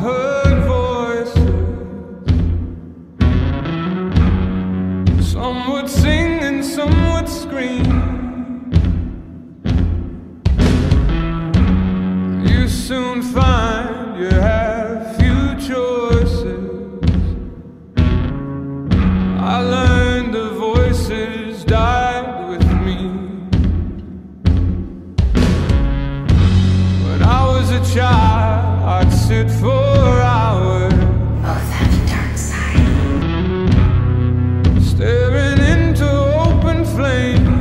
heard voices. Some would sing and some would scream. You soon find you have few choices. I learned the voices died with me. When I was a child, I'd sit for hours, both have a dark side, staring into open flames.